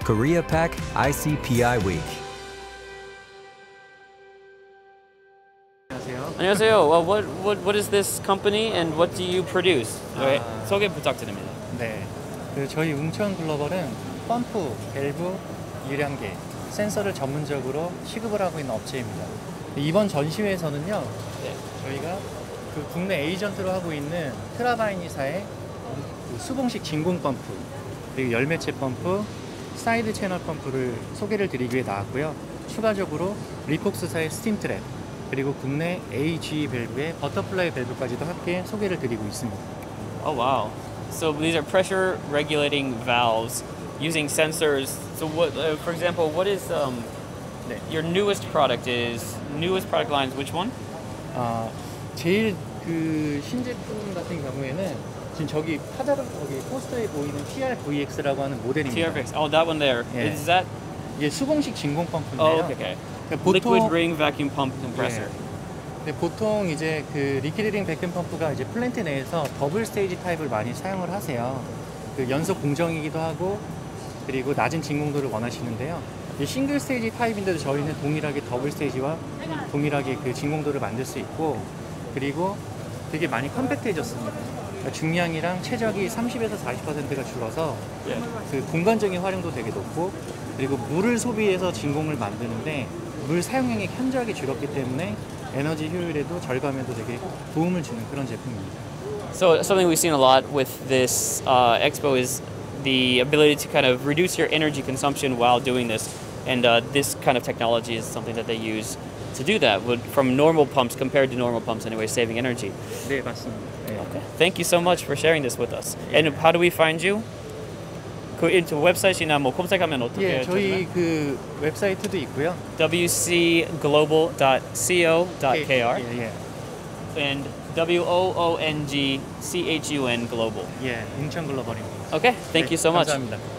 Korea Pack ICPI Week. 안녕하세요. Well, what is this company and what do you produce? 소개 부탁드립니다. 네, 저희 웅천 글로벌은 펌프, 밸브, 유량계, 센서를 전문적으로 취급을 하고 있는 업체입니다. 이번 전시회에서는요, 저희가 국내 에이전트로 하고 있는 트라바이니사의 수봉식 진공 펌프, 그리고 열매체 펌프, 사이드 채널 펌프를 소개를 드리기 위해 나왔고요. 추가적으로 리폭스사의 스팀 트랩, 그리고 국내 AG 밸브의 버터플라이 밸브까지도 함께 소개를 드리고 있습니다. Oh wow! So these are pressure regulating valves using sensors. So what, for example, what is your newest product lines? Which one? 제일 신제품 같은 경우에는 지금 저기 포스터에 보이는 TRVX라고 하는 모델입니다. TRVX. Oh, that one there. 예. Is that? 이게 수봉식 진공 펌프인데요. Oh, okay. Liquid ring vacuum pump compressor. 보통 이제 리퀴드 백큐um 펌프가 이제 플랜트 내에서 더블 스테이지 타입을 많이 사용을 하세요. 연속 공정이기도 하고, 그리고 낮은 진공도를 원하시는데요. 이 싱글 스테이지 타입인데도 저희는 동일하게 더블 스테이지와 동일하게 진공도를 만들 수 있고, 그리고 되게 많이 컴팩트해졌습니다. 그러니까 중량이랑 최적이 30에서 40%가 줄어서 공간적인 활용도 되게 높고, 그리고 물을 소비해서 진공을 만드는데 물 사용량이 현저하게 줄었기 때문에 에너지 효율에도 절감에도 되게 도움을 주는 그런 제품입니다. So something we've seen a lot with this expo is the ability to kind of reduce your energy consumption while doing this, and this kind of technology is something that they use to do that from normal pumps compared to normal pumps anyway, saving energy. 네, 맞습니다. 네. Okay. Thank you so much for sharing this with us. And how do we find you? 웹사이트이나 검색하면 어떻게? 저희 웹사이트도 있고요. wcglobal.co.kr and WOONGCHUN Global. 웅천 글로벌입니다. Okay, thank you so much. 감사합니다.